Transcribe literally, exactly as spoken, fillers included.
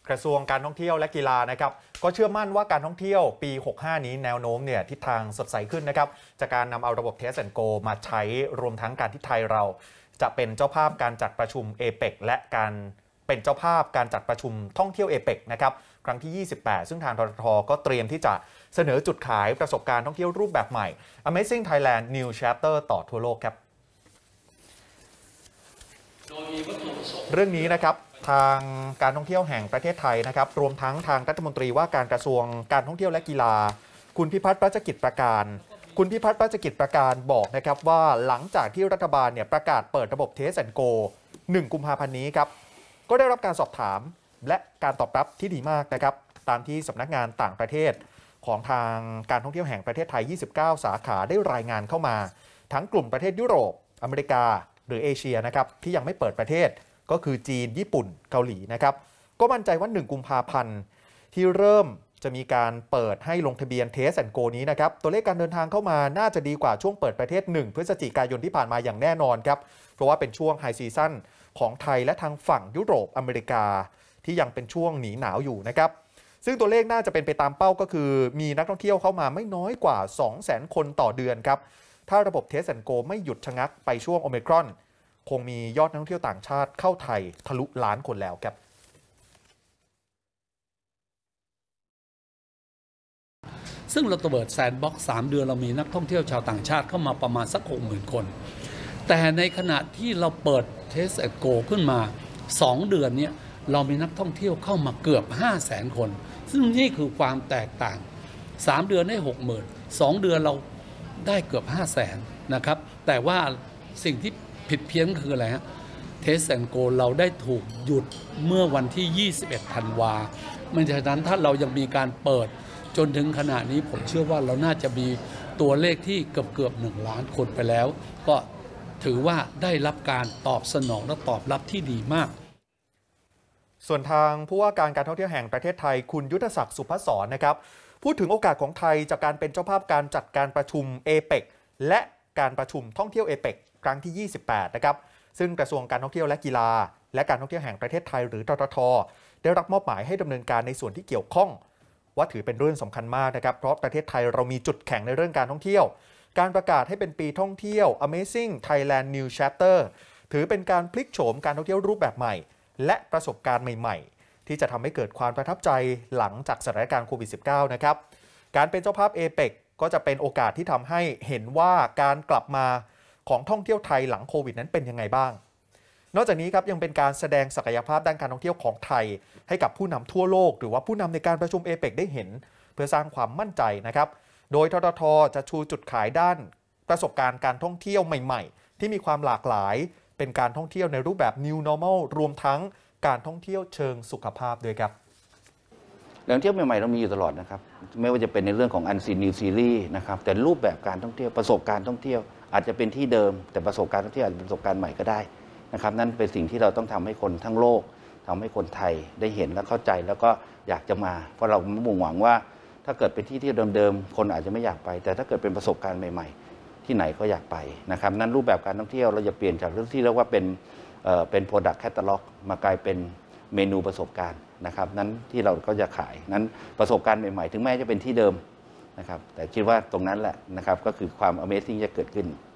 กระทรวงการท่องเที่ยวและกีฬานะครับก็เชื่อมั่นว่าการท่องเที่ยวปีหกสิบห้านี้แนวโน้มเนี่ยทิศทางสดใสขึ้นนะครับจากการนำเอาระบบ Test and Go มาใช้รวมทั้งการที่ไทยเราจะเป็นเจ้าภาพการจัดประชุม เอ เปค และการเป็นเจ้าภาพการจัดประชุมท่องเที่ยว เอ เปค นะครับครั้งที่ ยี่สิบแปด ซึ่งทางททท.ก็เตรียมที่จะเสนอจุดขายประสบการณ์ท่องเที่ยวรูปแบบใหม่ Amazing Thailand New Chapter ต่อทั่วโลกครับเรื่องนี้นะครับทางการท่องเที่ยวแห่งประเทศไทยนะครับรวมทั้งทางรัฐมนตรีว่าการกระทรวงการท่องเที่ยวและกีฬาคุณพิพัฒน์รัชกิจประการคุณพิพัฒน์รัชกิจประการบอกนะครับว่าหลังจากที่รัฐบาลเนี่ยประกาศเปิดระบบ Test and Go หนึ่งกุมภาพันธ์นี้ครับก็ได้รับการสอบถามและการตอบรับที่ดีมากนะครับตามที่สำนักงานต่างประเทศของทางการท่องเที่ยวแห่งประเทศไทยยี่สิบเก้าสาขาได้รายงานเข้ามาทั้งกลุ่มประเทศยุโรปอเมริกาหรือเอเชียนะครับที่ยังไม่เปิดประเทศก็คือจีนญี่ปุ่นเกาหลีนะครับก็มั่นใจว่าหนึ่งกุมภาพันธ์ที่เริ่มจะมีการเปิดให้ลงทะเบียน Test and Go นี้นะครับตัวเลขการเดินทางเข้ามาน่าจะดีกว่าช่วงเปิดประเทศหนึ่งพฤศจิกายนที่ผ่านมาอย่างแน่นอนครับเพราะว่าเป็นช่วงไฮซีซั่นของไทยและทางฝั่งยุโรปอเมริกาที่ยังเป็นช่วงหนีหนาวอยู่นะครับซึ่งตัวเลขน่าจะเป็นไปตามเป้าก็คือมีนักท่องเที่ยวเข้ามาไม่น้อยกว่า สองแสน คนต่อเดือนครับถ้าระบบ Test and Go ไม่หยุดชะงักไปช่วงโอไมครอนคงมียอดนักท่องเที่ยวต่างชาติเข้าไทยทะลุล้านคนแล้วครับซึ่งเราเปิดแซนด์บ็อกซ์สามเดือนเรามีนักท่องเที่ยวชาวต่างชาติเข้ามาประมาณสัก หกหมื่น คนแต่ในขณะที่เราเปิด Test and Go ขึ้นมาสองเดือนนี้เรามีนักท่องเที่ยวเข้ามาเกือบ ห้าแสน คนซึ่งนี่คือความแตกต่างสามเดือนได้ หกหมื่น สองเดือนเราได้เกือบ ห้าแสน นะครับแต่ว่าสิ่งที่ผิดเพี้ยนคืออะไรฮะ Test and Go เราได้ถูกหยุดเมื่อวันที่ยี่สิบเอ็ดธันวาคมไม่ฉะนั้นถ้าเรายังมีการเปิดจนถึงขณะนี้ผมเชื่อว่าเราน่าจะมีตัวเลขที่เกือบเกือบหนึ่งล้านคนไปแล้วก็ถือว่าได้รับการตอบสนองและตอบรับที่ดีมากส่วนทางผู้ว่าการการท่องเที่ยวแห่งประเทศไทยคุณยุทธศักดิ์สุพศรนะครับพูดถึงโอกาสของไทยจากการเป็นเจ้าภาพการจัดการประชุม เอ เปค และการประชุมท่องเที่ยว เอ เปค ครั้งที่ ยี่สิบแปด นะครับซึ่งกระทรวงการท่องเที่ยวและกีฬาและการท่องเที่ยวแห่งประเทศไทยหรือททท.ได้รับมอบหมายให้ดำเนินการในส่วนที่เกี่ยวข้องว่าถือเป็นเรื่องสำคัญมากนะครับเพราะประเทศไทยเรามีจุดแข็งในเรื่องการท่องเที่ยวการประกาศให้เป็นปีท่องเที่ยว Amazing Thailand New Chapter ถือเป็นการพลิกโฉมการท่องเที่ยวรูปแบบใหม่และประสบการณ์ใหม่ๆที่จะทำให้เกิดความประทับใจหลังจากสถานการณ์โควิด สิบเก้า นะครับการเป็นเจ้าภาพ เอ เปค ก็จะเป็นโอกาสที่ทำให้เห็นว่าการกลับมาของท่องเที่ยวไทยหลังโควิดนั้นเป็นยังไงบ้างนอกจากนี้ครับยังเป็นการแสดงศักยภาพด้านการท่องเที่ยวของไทยให้กับผู้นำทั่วโลกหรือว่าผู้นำในการประชุม เอ เปค ได้เห็นเพื่อสร้างความมั่นใจนะครับโดยททท.จะชูจุดขายด้านประสบการณ์การท่องเที่ยวใหม่ๆที่มีความหลากหลายเป็นการท่องเที่ยวในรูปแบบ New Normal รวมทั้งการท่องเที่ยวเชิงสุขภาพด้วยครับแหล่งท่องเที่ยวใหม่ๆเรามีอยู่ตลอดนะครับไม่ว่าจะเป็นในเรื่องของ Unseen New Series นะครับแต่รูปแบบการท่องเที่ยวประสบการณ์ท่องเที่ยวอาจจะเป็นที่เดิมแต่ประสบการณ์ท่องเที่ยวอาจจะเป็นประสบการณ์ใหม่ก็ได้นะครับนั่นเป็นสิ่งที่เราต้องทำให้คนทั้งโลกทำให้คนไทยได้เห็นและเข้าใจแล้วก็อยากจะมาเพราะเรามุ่งหวังว่าถ้าเกิดเป็นที่ที่เดิมๆคนอาจจะไม่อยากไปแต่ถ้าเกิดเป็นประสบการณ์ใหม่ๆที่ไหนก็อยากไปนะครับนั่นรูปแบบการท่องเที่ยวเราจะเปลี่ยนจากเรื่องที่เรียกว่าเป็นเอ่อเป็น Product Catalog มากลายเป็นเมนูประสบการณ์นะครับนั้นที่เราก็จะขายนั้นประสบการณ์ใหม่ๆถึงแม้จะเป็นที่เดิมนะครับแต่คิดว่าตรงนั้นแหละนะครับก็คือความ Amazing จะเกิดขึ้น